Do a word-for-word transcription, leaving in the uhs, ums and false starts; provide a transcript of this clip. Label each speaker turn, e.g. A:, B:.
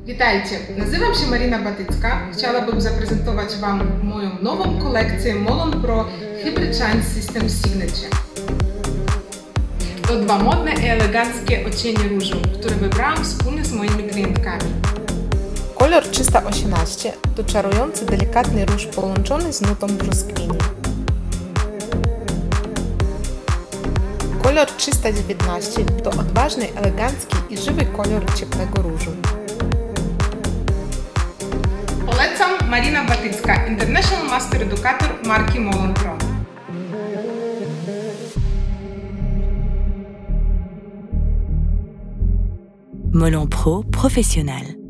A: Witajcie, nazywam się Marina Batycka. Chciałabym zaprezentować Wam moją nową kolekcję Molon Pro Hybrid Shine System Signature. To dwa modne i eleganckie odcienie różu, które wybrałam wspólnie z moimi klientkami.
B: Kolor trzysta osiemnaście to czarujący, delikatny róż połączony z nutą brzoskwini. Kolor trzysta dziewiętnaście to odważny, elegancki i żywy kolor ciepłego różu.
A: Polecam Marina Batycka, International Master Educator marki Molon Pro.
C: Molon Pro Professionnel.